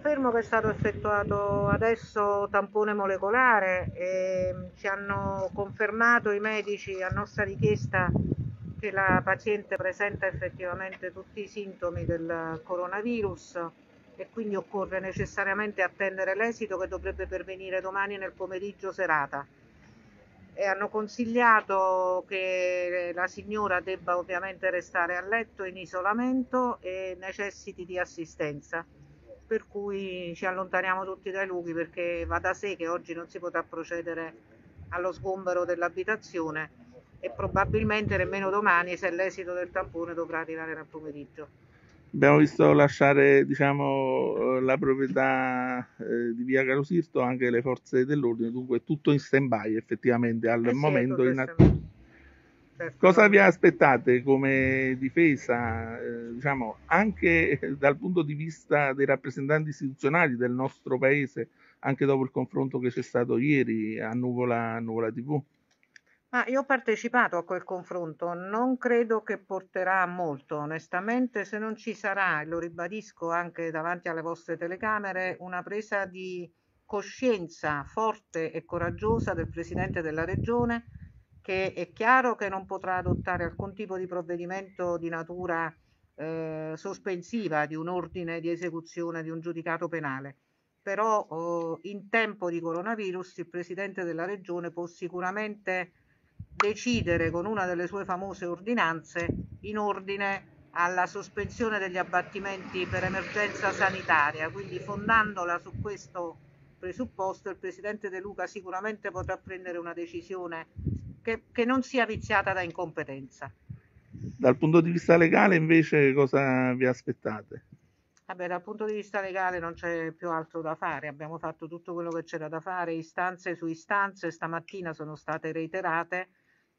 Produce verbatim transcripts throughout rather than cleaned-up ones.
confermo che è stato effettuato adesso tampone molecolare e ci hanno confermato i medici a nostra richiesta che la paziente presenta effettivamente tutti i sintomi del coronavirus e quindi occorre necessariamente attendere l'esito che dovrebbe pervenire domani nel pomeriggio serata. E hanno consigliato che la signora debba ovviamente restare a letto in isolamento e necessiti di assistenza, per cui ci allontaniamo tutti dai luoghi perché va da sé che oggi non si potrà procedere allo sgombero dell'abitazione e probabilmente nemmeno domani, se l'esito del tampone dovrà arrivare nel pomeriggio. Abbiamo visto lasciare, diciamo, la proprietà eh, di via Carosilto anche le forze dell'ordine, dunque tutto in stand-by effettivamente al Eh sì, è momento. tutto In att- estremamente. Certo, Cosa vi non... aspettate come difesa, eh, diciamo, anche dal punto di vista dei rappresentanti istituzionali del nostro paese, anche dopo il confronto che c'è stato ieri a Nuvola, a Nuvola T V? Ah, io ho partecipato a quel confronto, non credo che porterà a molto, onestamente, se non ci sarà, e lo ribadisco anche davanti alle vostre telecamere, una presa di coscienza forte e coraggiosa del Presidente della Regione, che è chiaro che non potrà adottare alcun tipo di provvedimento di natura eh, sospensiva di un ordine di esecuzione di un giudicato penale. Però eh, in tempo di coronavirus il Presidente della Regione può sicuramente decidere con una delle sue famose ordinanze in ordine alla sospensione degli abbattimenti per emergenza sanitaria, quindi fondandola su questo presupposto il Presidente De Luca sicuramente potrà prendere una decisione che, che non sia viziata da incompetenza. Dal punto di vista legale invece cosa vi aspettate? Vabbè, dal punto di vista legale non c'è più altro da fare, abbiamo fatto tutto quello che c'era da fare, istanze su istanze, stamattina sono state reiterate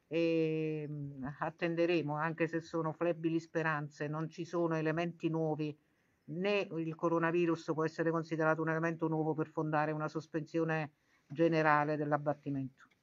e mm, attenderemo, anche se sono flebili speranze, non ci sono elementi nuovi, né il coronavirus può essere considerato un elemento nuovo per fondare una sospensione generale dell'abbattimento.